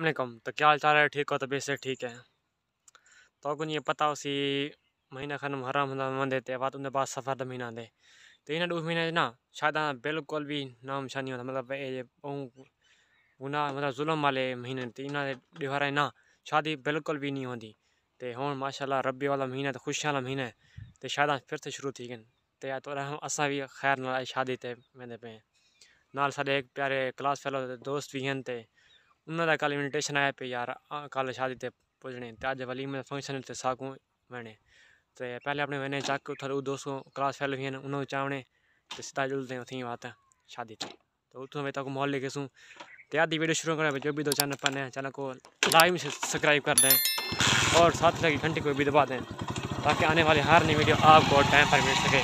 वालेकुम। तो क्या हाल चाल है? ठीक हो? तो बेसे ठीक है। तो कुछ ये पता उसी महीना खन मुहर्रम मन देते बाद उनके बाद सफ़र द महीना दे तो इन 2 महीने ना शायद बिल्कुल भी नाम निशान नहीं होता मतलब ये गुनाह मतलब जुल्म वाले महीने ते इन्हां दे ॾियारा ना शादी बिल्कुल भी नहीं होती ते हुण माशाअल्लाह रब्बी वाला महीना तो खुशियां वाला महीना है ते शायद फिर से शुरू थी गन ते या तो असां भी खैर नाल शादी ते वेंदे पे नाल साडे एक प्यारे क्लास फेलो दोस्त भी हैं ते उन्होंने कल इनविटेशन आया पे यार कल शादी ते पुजने ते अज वलीमे फंक्शन ते साकू वेने ते पहले अपने वेने चक उधर 200 क्लास फेलो भी हैं उन्होंने चावने ते सीधा जुलते उथी बात है शादी ते तो उठो मैं तक मोहल्ले के सूँ ते आधी वीडियो शुरू करें जो भी दो चैनल पर नए चैनल को लाइक सब्सक्राइब कर दें और साथ लगी घंटी को भी दबा दें ताकि आने वाली हर नई वीडियो आपको टाइम पर मिल सके।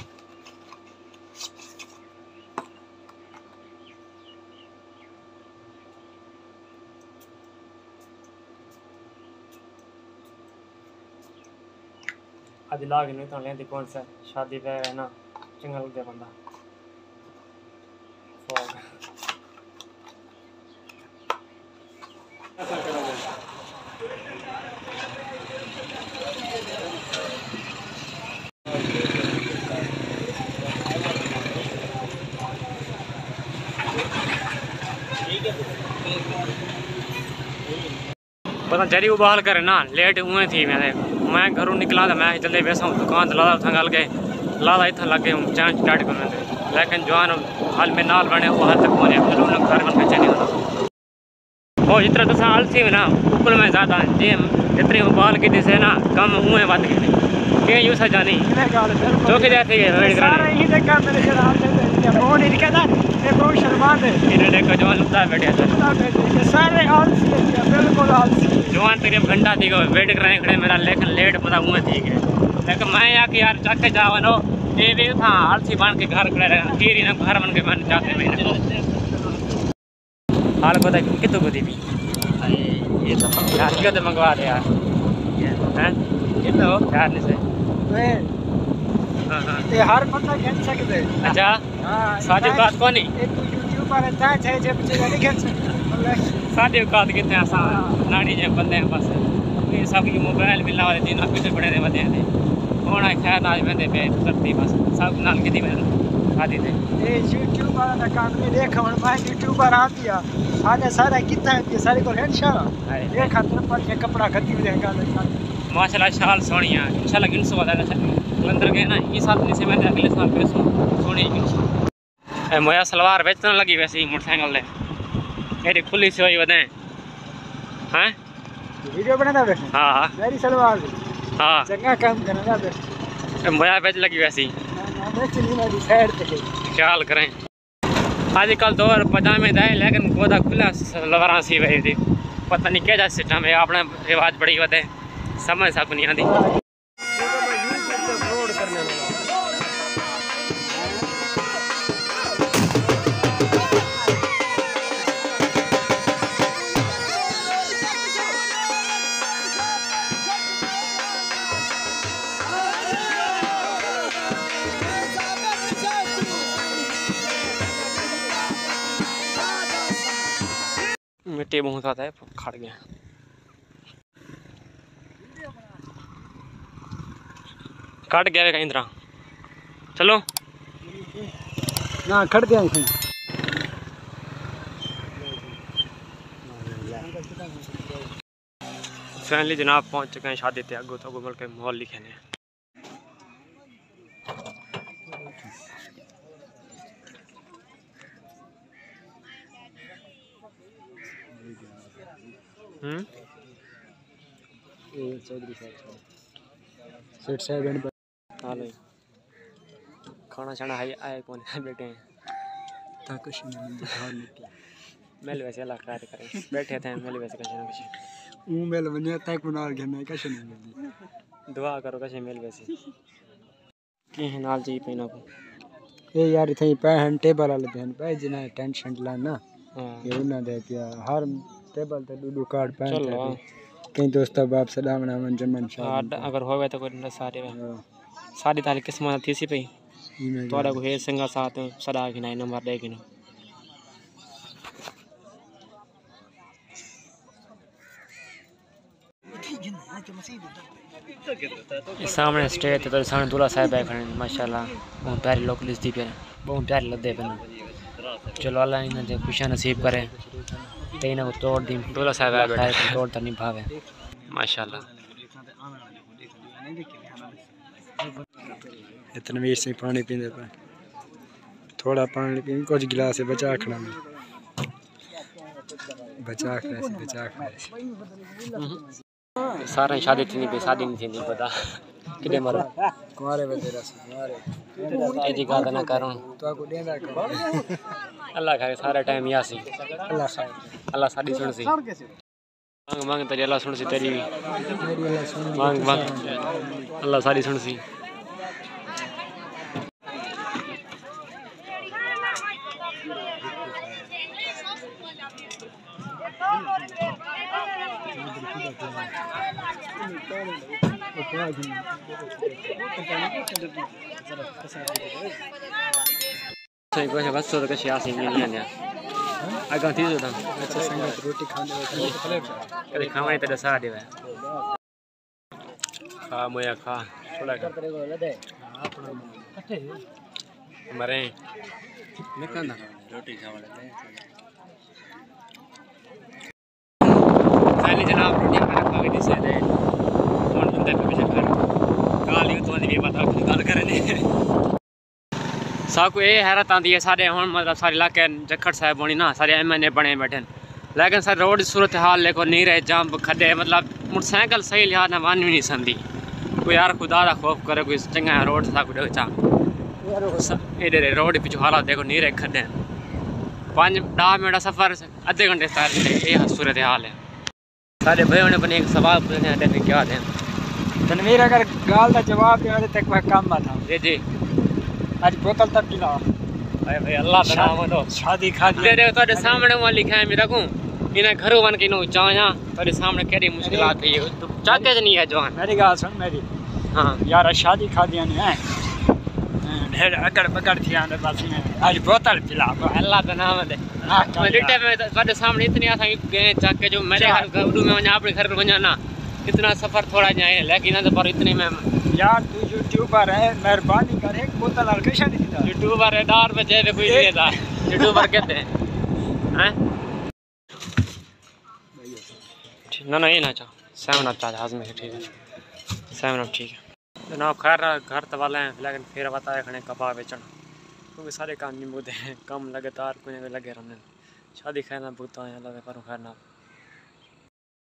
आज लाग नहीं तो लेंदी कौन सा शादी पे है ना चिंगल दे बंदा पता जरी उबाल करे ना लेट उएं थी मैं घरों निकला तो मैं जल्दी वैसा दुकान तो लादा गल गए लादा इतना लगे चांद स्टार्ट कर लेकिन जवान हाल में नाल बने वो हाल तक पहुँचे घर बन के चले वो जितना तो आलसी में ना उकुल में ज़्यादा जी जितनी उबाल की से ना कम उएं बद गए के यूँ सजा नहीं चौके जाते जवान तक घंटा थी वेट कर खड़े मेरा लेकिन लेट पता मुँह थी गए लेकिन मैं यहाँ कि यार चक जावनो ये भी था आलसी बन के घर खड़े खीर ना घर बन के मन चाहते महीने हाल पता कितों को दी भी ये तो यार क्यों तो मंगवा दे यार हैं ये तो यार नहीं से ये हर बंदा खेल सकते अच्छा सादी बात को नहीं एक यूट्यूब पर था जे बच्चे नहीं खेल सकते सादी बात कितने आसान नाड़ी जे बंदे हैं बस ये सब की मोबाइल मिलने वाले दिन पीछे पड़े रहे बंदे हैं होना खैर नाज बंदे पे करती बस सब नाल की दी मैं शादी थे ये यूट्यूब वाला का काम नहीं देखा और मैं यूट्यूब पर आ दिया आने सारा कितना है सारे को हेडशॉट ये खातर पर ये कपड़ा खत्ती हुई देखा माशाल्लाह शाल सोनी है इंशाल्लाह गिन सो वाला कलंदर गए ना इस साल नहीं से मैं अगले साल पे सोनी गिन मोया सलवार बेचने लगी वैसे ही मोटरसाइकिल ले एडी खुली सी हुई बने हैं वीडियो बनाना बे हां मेरी सलवार हां चंगा काम करना बे मोया बेच लगी वैसे ही ख्याल करें आजकल दौर पजामे दाए लेकिन गोदा खुला सलवार सी वही थी पता नहीं क्या सिस्टम है अपना रिवाज बड़ी वधे समझ सकू नहीं आती मिट्टी बहुत आता है खड़ गया कट गया कहीं तरह चलो ना खड़ गया फैमिली जनाब पहुंच चुके हैं शादी ते अगो तो बोल के माहौल लिखे ने चौधरी साहब हाल खाना शाना है आए कौन बैठे हैं मेल वैसे अलग कार्य करें बैठे थे मेल वैसे कहीं ना कहीं मेल बनिया तक बना के नहीं कैसे नहीं मिलती दुआ करो कैसे मेल वैसे की है नाल जी पैना को ये यार थे पैन टेबल वाले बहन पे जिना टेंशन लाना ये ना दे दिया हर टेबल ते दो कार्ड पैन कहीं दोस्तों बाप सदामना मन जमन शादी अगर होवे तो कोई सारे सारी ताली किस्मत थी सी पई तोड़ा को हे संगा साथ सदा की नहीं नंबर दे की इस सामने स्टेज ते सामने दूल्हा साहब है खड़े माशाल्लाह बहुत प्यारे लोग लिखती पे बहुत प्यारे लगते पे चलो अल्लाह इन्हें दे खुशियां नसीब करे ते इन्हें को तोड़ दी दूल्हा साहब है बैठा है तोड़ तो नहीं भावे माशाल्लाह। तनवीर से पानी पींदे पे थोड़ा पानी पी कुछ गिलास बचा खड़ा बचा सारे शादी थी नहीं शादी नहीं थी नहीं पता किदे मरो कुंवारे बदे रस कुंवारे ऐसी गाल ना करूं तो को देंदा कर अल्लाह खाए सारा टाइम यासी अल्लाह खाए अल्लाह साडी सुन सी मांग मांग तेरी अल्लाह सुन सी तेरी मेरी अल्लाह सुन मांग मांग अल्लाह साडी सुन सी सही कोई बस तो कशी आसी नहीं आने आगा थी तो अच्छा संगत रोटी खाने कदे खावे ते दसा देवे खा मोया खा थोड़ा कर मरे निकलना रोटी खावे साली जनाब रोटी खाना खा के दिसे दे कौन बंदे पे चक्कर गाली तो नहीं पता गाल करने साकू ये हैरत आती है सारे हम मतलब सारे इलाके जखड़ साहब होनी ना सारे MNA बने बैठे लेकिन सर रोड सूरत हाल लेको नहीं रहे जंप खड्डे मतलब मोटरसाइकिल सही लिहाज ना मान भी नहीं संदी कोई यार खुदा का खौफ करे कोई चंगा रोड साकू देखा एडे रोड पिछू हालात देखो नहीं रहे खड्डे 5-10 मिनट सफर आधे घंटे ये सूरत हाल है सारे भाइयों ने अपने एक सवाल पूछने आते क्या दें तनवीर अगर गाल का जवाब दे तक मैं काम बता जी जी आज बोतल तक पिला भाई भाई अल्लाह का नाम दो शादी खा दी तेरे तो सामने वहां लिखा है मेरा को इन्हें घरों वन के नो चाया तेरे सामने केड़ी मुश्किलात है तो चाके नहीं है जवान मेरी गाल सुन मेरी हां यार शादी खा दिया नहीं है ढेर अगड़ बगड़ थी आने बस में आज बोतल पिला अल्लाह का नाम दे मैं रिटे में तेरे सामने इतनी आसा गए चाके जो मेरे घर गबड़ू में वहां अपने घर वहां ना इतना सफर थोड़ा जाए लेकिन ना पर इतनी में यार तू यूट्यूबर है मेहरबानी कर एक बोतल हल्का नहीं था यूट्यूबर है दार पे जेब कोई नहीं था यूट्यूबर कहते हैं हैं ना ये ना चाह 7 अप चाह हाजमे ठीक है 7 अप ठीक है जनाब खैर घर तो वाले हैं लेकिन फिर बताए खड़े कपा बेचन क्योंकि सारे काम नहीं मुद्दे हैं कम लगातार कोई लगे रहने शादी खैर ना भूता है लगे पर खैर ना